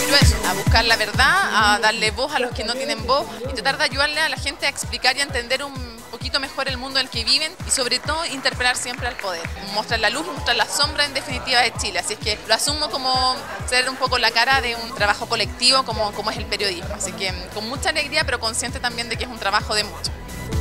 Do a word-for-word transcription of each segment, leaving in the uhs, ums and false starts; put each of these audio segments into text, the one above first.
refiero a eso, a buscar la verdad, a darle voz a los que no tienen voz y tratar de ayudarle a la gente a explicar y a entender un poquito mejor el mundo en el que viven y sobre todo interpelar siempre al poder, mostrar la luz y mostrar la sombra en definitiva de Chile, así es que lo asumo como ser un poco la cara de un trabajo colectivo como, como es el periodismo, así que con mucha alegría pero consciente también de que es un trabajo de muchos.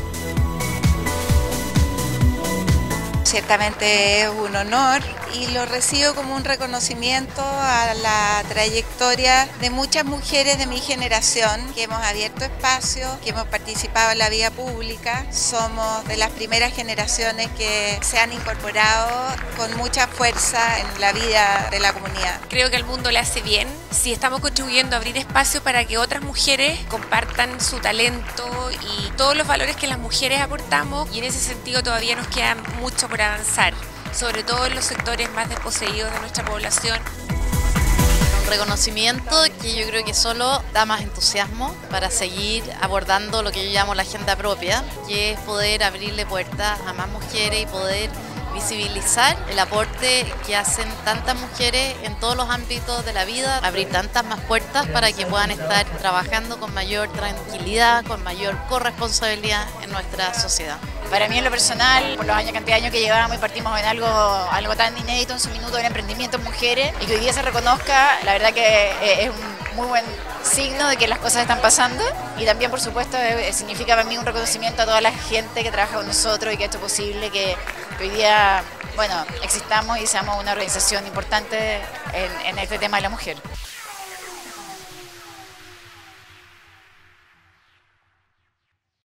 Ciertamente es un honor y lo recibo como un reconocimiento a la trayectoria de muchas mujeres de mi generación que hemos abierto espacios, que hemos participado en la vida pública. Somos de las primeras generaciones que se han incorporado con mucha fuerza en la vida de la comunidad. Creo que al mundo le hace bien si estamos contribuyendo a abrir espacio para que otras mujeres compartan su talento y todos los valores que las mujeres aportamos, y en ese sentido todavía nos queda mucho por avanzar, sobre todo en los sectores más desposeídos de nuestra población. Un reconocimiento que yo creo que solo da más entusiasmo para seguir abordando lo que yo llamo la agenda propia, que es poder abrirle puertas a más mujeres y poder visibilizar el aporte que hacen tantas mujeres en todos los ámbitos de la vida, abrir tantas más puertas para que puedan estar trabajando con mayor tranquilidad, con mayor corresponsabilidad en nuestra sociedad. Para mí en lo personal, por los años, cantidad de años que llevábamos y partimos en algo, algo tan inédito en su minuto del emprendimiento en mujeres, y que hoy día se reconozca, la verdad que es un muy buen signo de que las cosas están pasando, y también por supuesto significa para mí un reconocimiento a toda la gente que trabaja con nosotros y que ha hecho posible que hoy día, bueno, existamos y seamos una organización importante en, en este tema de la mujer.